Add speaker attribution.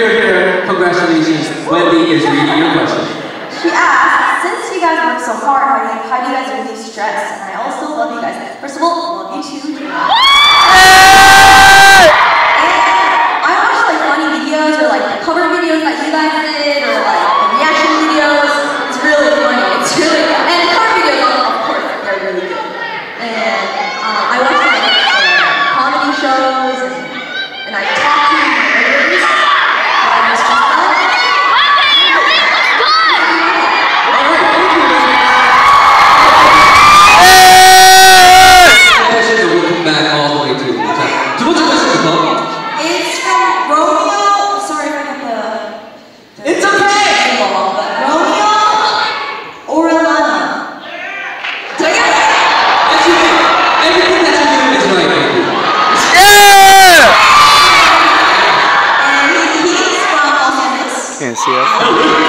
Speaker 1: you're here, congratulations. Wendy is reading your question.
Speaker 2: She asked, since you guys work so hard, how do you guys relieve stress? And I also love you guys. First of all, love you too. And I watch like funny videos or like cover videos that you guys did or like reaction videos. It's really funny. It's really good. And cover videos, of course, they're really good. And I watch like comedy shows and I talk to my neighbors.
Speaker 3: Can't see us.